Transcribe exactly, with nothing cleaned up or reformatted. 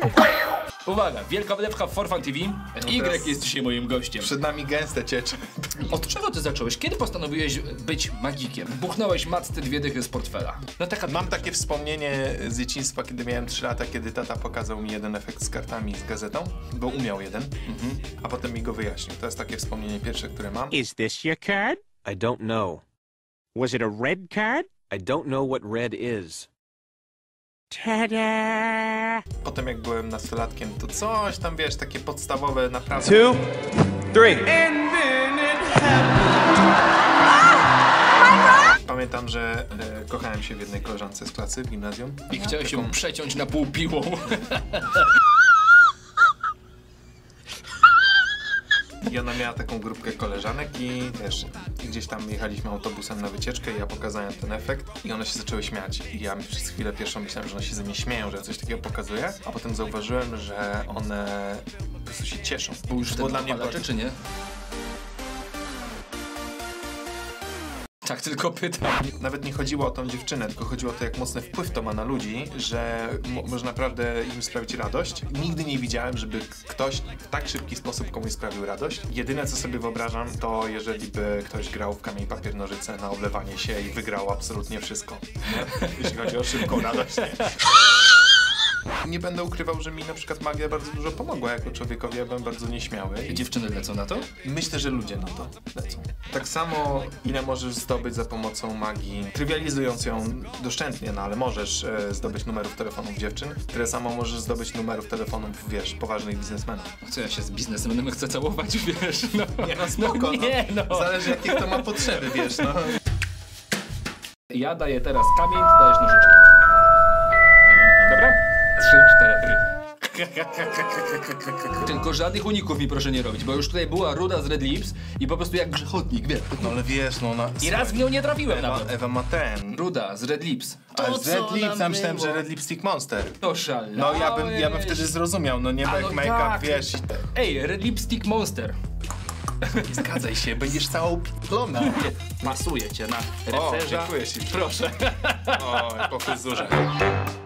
Uwaga, wielka wlepka w For Fun T V. Y jest dzisiaj moim gościem. Przed nami gęste ciecze. Od czego ty zacząłeś? Kiedy postanowiłeś być magikiem? Buchnąłeś matce dwie dychy z portfela. No taka Mam takie wspomnienie z dzieciństwa, kiedy miałem trzy lata, kiedy tata pokazał mi jeden efekt z kartami z gazetą, bo umiał jeden, mhm. a potem mi go wyjaśnił. To jest takie wspomnienie pierwsze, które mam. Is this your card? I don't know. Was it a red card? I don't know what red is. Ta-da! Potem jak byłem nastolatkiem, to coś tam, wiesz, takie podstawowe naprawdę. Two, three. Pamiętam, że e, kochałem się w jednej koleżance z klasy w gimnazjum. I chciałeś ją przeciąć na pół piłą. I ona miała taką grupkę koleżanek i wiesz, gdzieś tam jechaliśmy autobusem na wycieczkę i ja pokazałem ten efekt i one się zaczęły śmiać. I ja przez chwilę pierwszą myślałem, że one się ze mnie śmieją, że ja coś takiego pokazuję, a potem zauważyłem, że one po prostu się cieszą. Bo już było dla mnie bardzo... czy nie? Tak tylko pytam. Nawet nie chodziło o tą dziewczynę, tylko chodziło o to, jak mocny wpływ to ma na ludzi, że można naprawdę im sprawić radość. Nigdy nie widziałem, żeby ktoś w tak szybki sposób komuś sprawił radość. Jedyne, co sobie wyobrażam, to jeżeli by ktoś grał w kamień, papier, nożyce na oblewanie się i wygrał absolutnie wszystko. Nie? Jeśli chodzi o szybką radość. Nie? Nie będę ukrywał, że mi na przykład magia bardzo dużo pomogła jako człowiekowi, ja byłem bardzo nieśmiały. I dziewczyny lecą na to? Myślę, że ludzie na to lecą. Tak samo, ile możesz zdobyć za pomocą magii, trywializując ją doszczętnie, no ale możesz e, zdobyć numerów telefonów dziewczyn, tyle samo możesz zdobyć numerów telefonów, wiesz, poważnych biznesmenów. Co ja się z biznesmenem chcę całować, wiesz, no. Nie, no spoko, no, nie, no. no. Zależy jakie kto ma potrzeby, wiesz, no. Ja daję teraz kamień, ty dajesz nożyczki. Dobra? Trzy, cztery. Tylko żadnych uników mi proszę nie robić, bo już tutaj była ruda z Red Lips i po prostu jak grzechotnik, wiesz. No ale wiesz, no ona... I raz w nią nie trafiłem Ewa, nawet. Ewa ma ten. Ruda z Red Lips. To z Red Lips, ja myślałem, że Red Lipstick Monster. To szalałeś. No ja bym, ja bym wtedy zrozumiał, no nie A, jak no make-up, tak. wiesz. Ej, Red Lipstick Monster. Nie zgadzaj się, będziesz całą p***lona. Pasuje cię na O, rycerza. dziękuję ci. Proszę. O, po fryzurze.